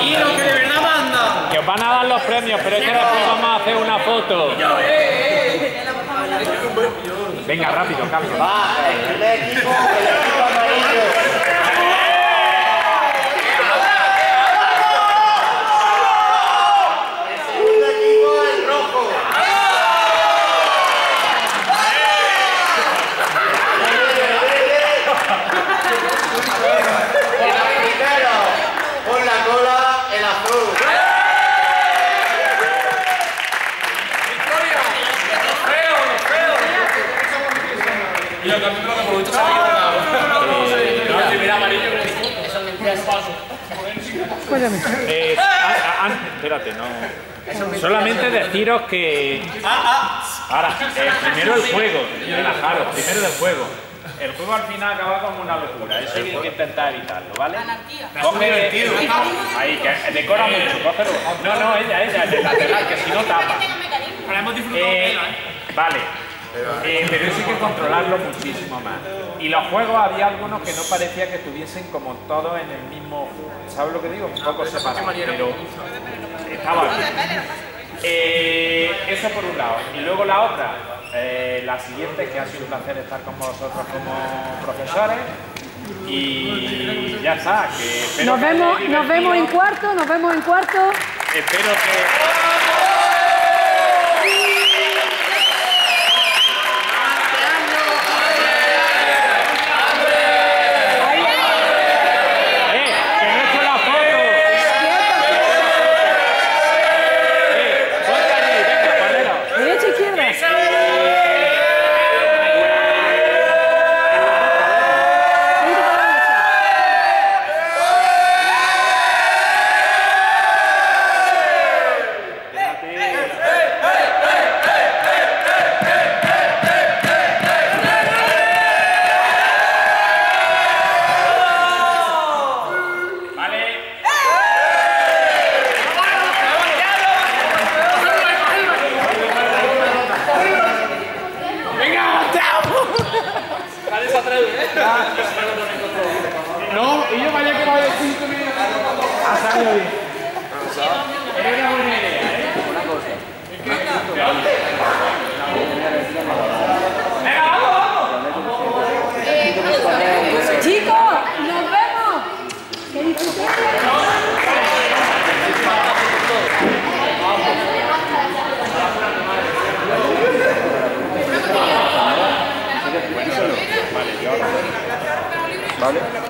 aquí los que de verdad mandan. Que os van a dar los premios, pero es que después vamos a hacer una foto. Venga, rápido, cambio. Va, el equipo amarillo. El segundo equipo, el rojo. Primero, con la cola, el azul. Y yo también creo que por mucho se ha quedado. Mira, amarillo. Espérate, no. Solamente deciros que. Ahora, primero el juego, relajaros, primero del juego. El juego al final acaba como una locura, eso hay que intentar evitarlo, ¿vale? Coge. Ahí, que decora mucho, cógelo. No, ella, el lateral, que si no tapa. Vale. Pero eso hay que controlarlo muchísimo más. Y los juegos había algunos que no parecía que estuviesen como todos en el mismo. ¿Sabes lo que digo? Un poco separados, pero estaba bien. Eso por un lado. Y luego la otra, la siguiente, que ha sido un placer estar con vosotros como profesores. Y ya está. Que nos vemos en cuarto, Espero que. No, y yo vaya que vaya 5 minutos. Ha salido bien. Era una buena idea, ¿eh? Una cosa.